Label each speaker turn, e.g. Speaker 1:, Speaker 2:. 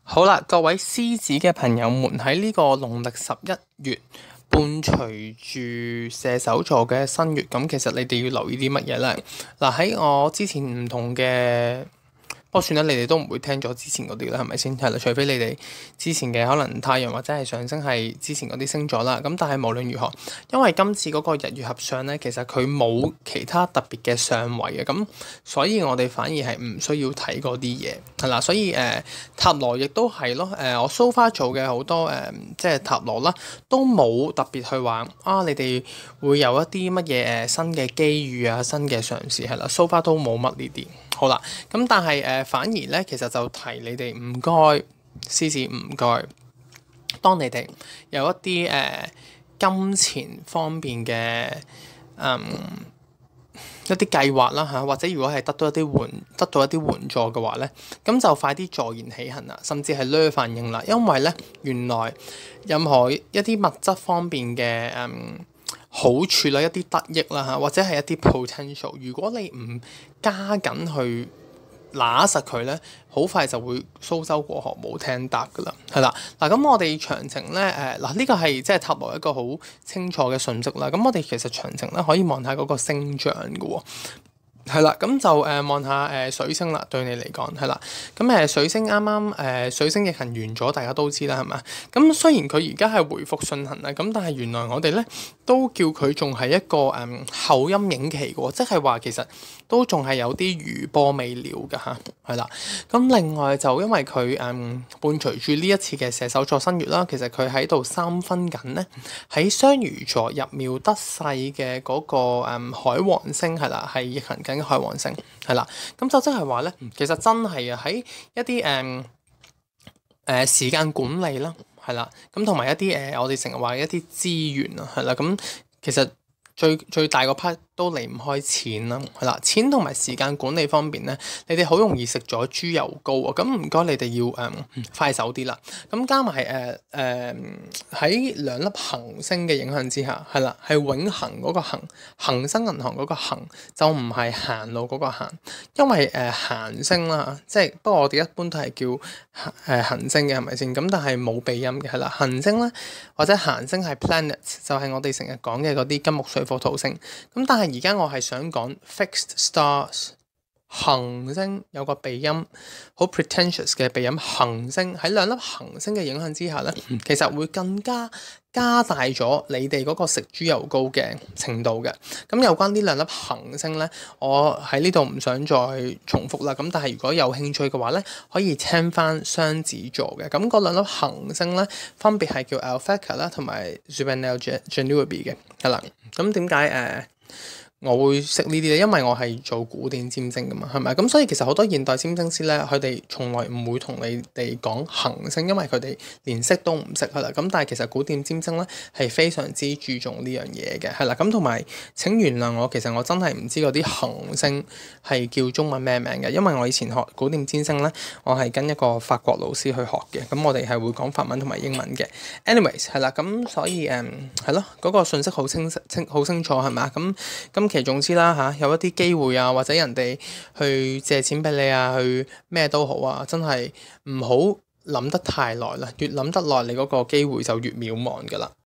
Speaker 1: 好啦，各位獅子嘅朋友們，喺呢個農曆11月伴隨住射手座嘅新月，咁其實你哋要留意啲乜嘢呢？嗱，喺我之前唔同嘅，不過算啦，你哋都唔會聽咗之前嗰啲啦，係咪先？係啦，除非你哋之前嘅可能太陽或者係上升係之前嗰啲星座啦。咁但係無論如何，因為今次嗰個日月合相咧，其實佢冇其他特別嘅相位嘅，咁所以我哋反而係唔需要睇嗰啲嘢係啦。所以塔羅亦都係咯，我 so far 做嘅好多即係塔羅啦，都冇特別去話你哋會有一啲乜嘢新嘅機遇啊、新嘅嘗試係啦，so far 都冇乜呢啲。好啦，咁但係反而咧，其實就提你哋唔該，獅子唔該，當你哋有一啲金錢方面嘅一啲計劃啦嚇，或者如果係得到一啲援助嘅話咧，咁就快啲坐言起行啦，甚至係呢反應啦，因為咧原來任何一啲物質方面嘅好處啦，一啲得益啦嚇，或者係一啲 potential， 如果你唔加緊去揦實佢咧，好快就會蘇州過河冇聽答噶啦，係啦。嗱，咁我哋詳情咧呢個係即係塔羅一個好清楚嘅訊息啦。咁我哋其實詳情咧可以望下嗰個星象嘅喎。係啦，咁就望下水星啦，對你嚟講係啦。咁水星啱啱水星逆行完咗，大家都知啦，係嘛？咁雖然佢而家係回復順行啦，咁但係原來我哋咧都叫佢仲係一個後陰影期嘅喎，即係話其實都仲係有啲餘波未了嘅嚇，係啦。咁另外就因為佢伴隨住呢一次嘅射手座新月啦，其實佢喺度三分緊咧，喺雙魚座入廟得勢嘅嗰個海王星係啦，係逆行緊。海王星係啦，咁就即係話咧，其實真係啊喺一啲時間管理啦，係啦，咁同埋一啲我哋成日話一啲資源啊，係啦，咁其實最大個 part 都離唔開錢啦，係啦，錢同埋時間管理方面咧，你哋好容易食咗豬油膏啊，咁唔該你哋要快手啲啦，咁加埋喺兩粒行星嘅影響之下，係啦，係永恆嗰個恒生銀行嗰個恆，就唔係行路嗰個行，因為行星啦，即係不過我哋一般都係叫行星嘅係咪先？咁但係冇鼻音嘅係啦，行星咧或者行星係 planet，就係我哋成日講嘅嗰啲金木水火土星，咁但係而家我係想講 fixed stars， 行星有個鼻音，好 pretentious 嘅鼻音。行星喺兩粒行星嘅影響之下咧，其實會更加加大咗你哋嗰個食豬油膏嘅程度嘅。咁有關呢兩粒行星咧，我喺呢度唔想再重複啦。咁但係如果有興趣嘅話咧，可以聽翻雙子座嘅。咁嗰兩粒行星咧，分別係叫 Alpha 啦，同埋 Juvenile Genuity 嘅。係啦，咁點解我會識呢啲咧？因為我係做古典占星噶嘛，係咪？咁所以其實好多現代占星師咧，佢哋從來唔會同你哋講行星，因為佢哋連識都唔識，係啦。咁但係其實古典占星咧係非常之注重呢樣嘢嘅，係啦。咁同埋請原諒我，其實我真係唔知嗰啲行星係叫中文咩名嘅，因為我以前學古典占星咧，我係跟一個法國老師去學嘅，咁我哋係會講法文同埋英文嘅。anyways 係啦，咁所以係咯，嗰個信息好清楚係咪？咁其實總之啦嚇，有一啲機會啊，或者人哋去借錢俾你啊，去咩都好啊，真係唔好諗得太耐啦，越諗得耐，你嗰個機會就越渺茫噶啦。